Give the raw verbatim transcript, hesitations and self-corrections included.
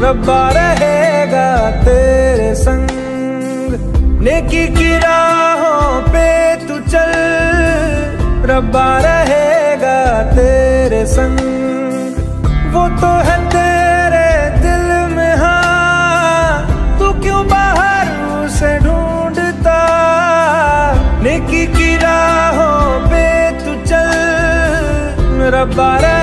रब्बा रहेगा तेरे संग। नेकी की राहों पे तू चल, रब्बा रहेगा तेरे संग। वो तो है तेरे दिल में, हाँ तू क्यों बाहर उसे ढूंढता। नेकी की राहों पे तू चल, रब्बा